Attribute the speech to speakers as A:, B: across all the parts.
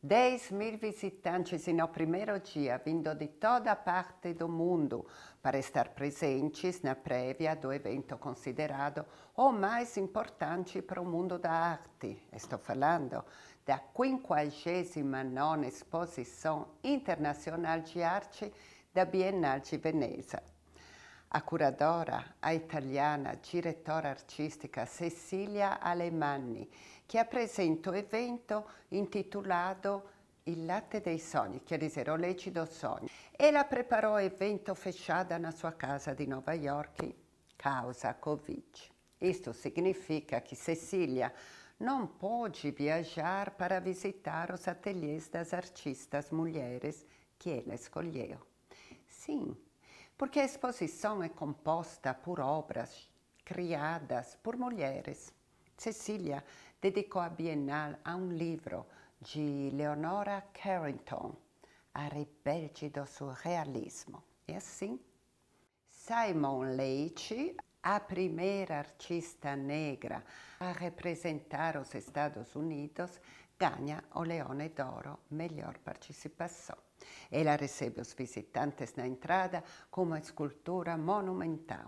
A: 10.000 visitantes no primeiro dia, vindo de toda parte do mundo, para estar presentes na prévia do evento considerado o mais importante para o mundo da arte. Estou falando da 59ª Exposição Internacional de Arte da Bienal de Veneza. A curadora, a italiana diretora artistica Cecilia Alemanni, che apresenta o evento intitolato Il latte dei sogni, quer dizer, o leite do sonho. Ela preparou o evento fechada na sua casa de Nova York, causa Covid. Isto significa que Cecília não pôde viajar para visitar os ateliês das artistas mulheres que ela escolheu. Sim, porque a exposição é composta por obras criadas por mulheres. Cecília dedicou a Bienal a um livro de Leonora Carrington, A Rebelde do Surrealismo. E assim, Simone Leite, a primeira artista negra a representar os Estados Unidos, ganha o Leone d'Oro, melhor participação. Ela recebe os visitantes na entrada com uma escultura monumental.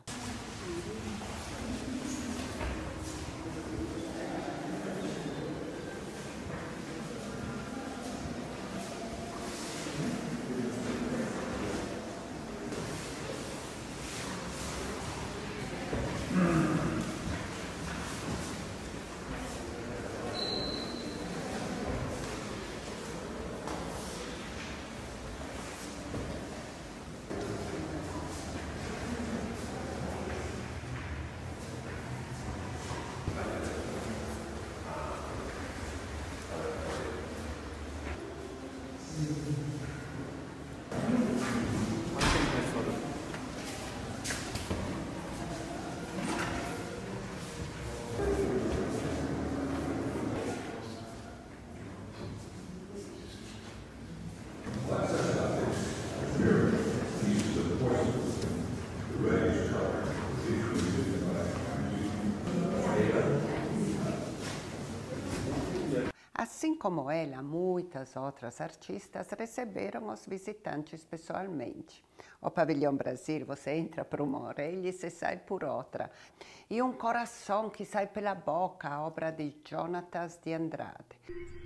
A: Assim como ela, muitas outras artistas receberam os visitantes pessoalmente. O Pavilhão Brasil, você entra por uma orelha e você sai por outra. E um coração que sai pela boca, a obra de Jonatas de Andrade.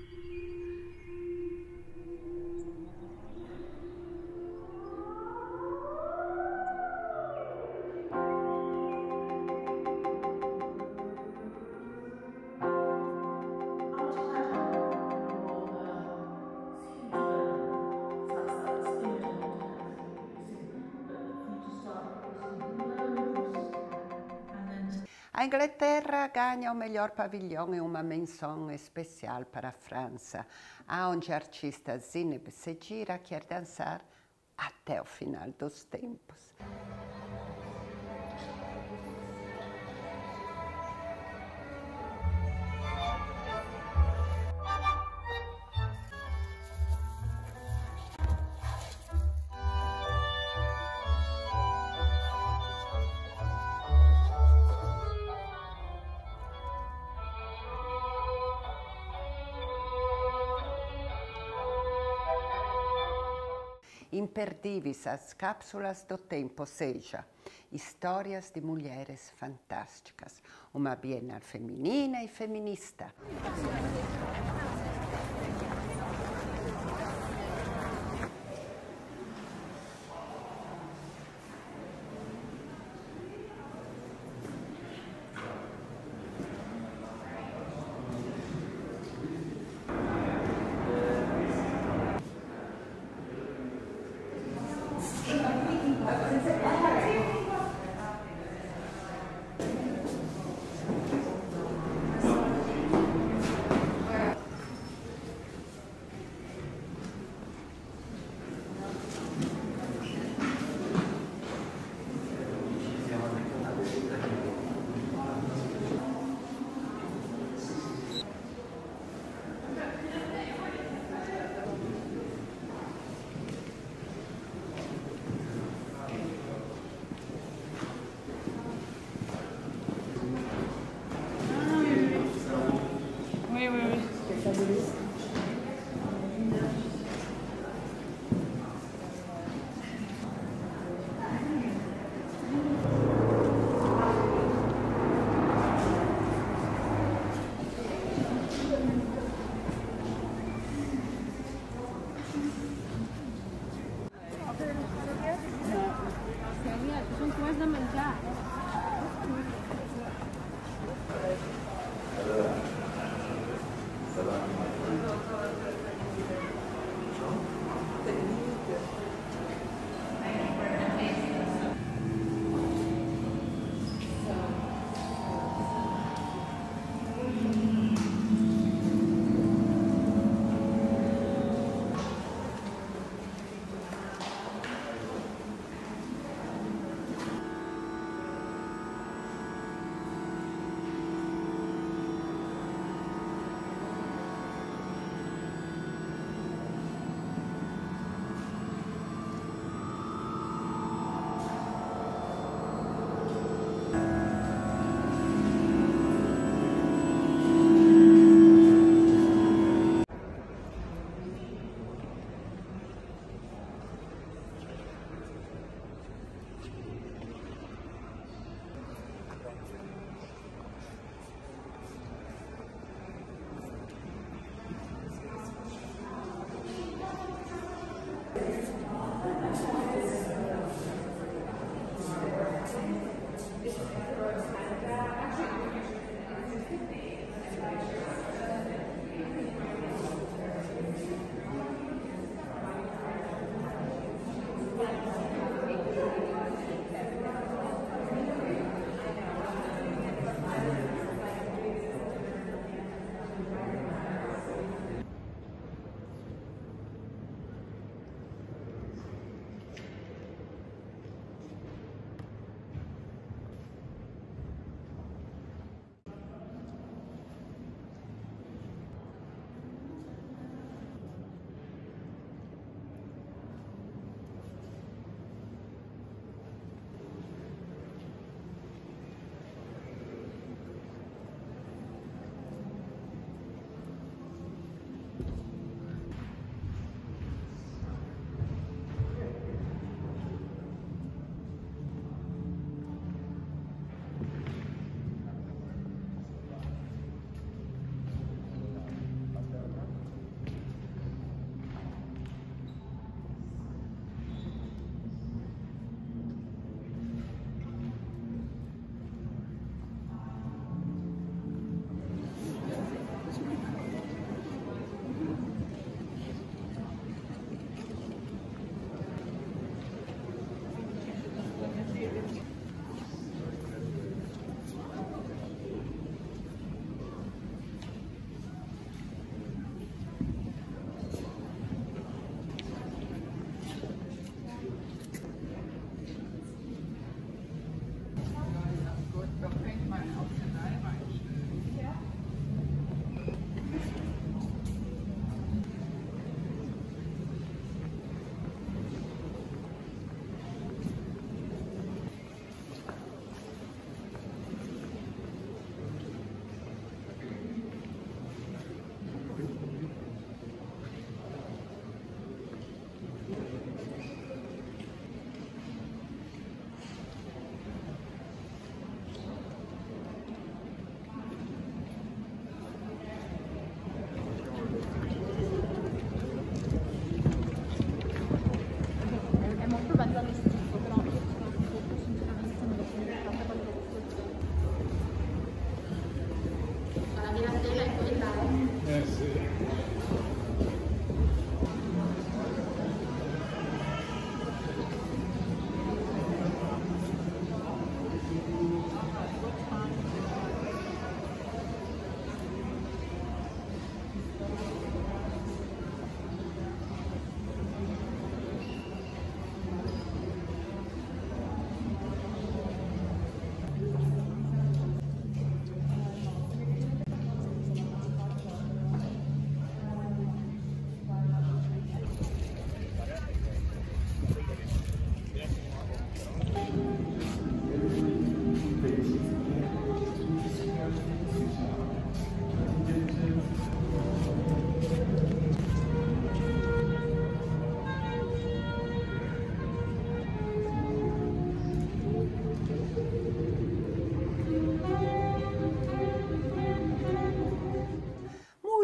A: A Inglaterra ganha o melhor pavilhão e uma menção especial para a França, onde a artista Zineb Sedira quer dançar até o final dos tempos. Imperdíveis as cápsulas do tempo, ou seja, histórias de mulheres fantásticas. Uma Bienal feminina e feminista.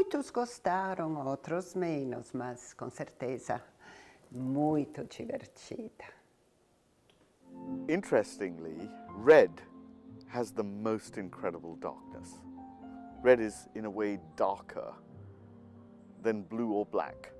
A: Muitos gostaram, outros menos, mas com certeza muito divertida.
B: Interestingly, red has the most incredible darkness. Red is, in a way, darker than blue or black.